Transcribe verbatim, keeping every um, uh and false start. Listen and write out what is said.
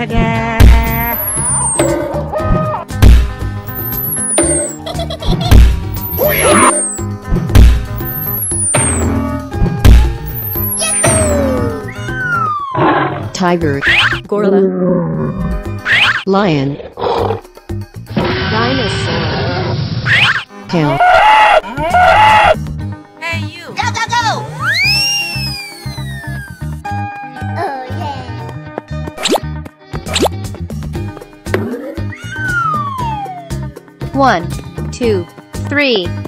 Tiger, Gorilla, lion, dinosaur, cow, Hey, you! Go, go, go! Oh, yeah. one, two, three.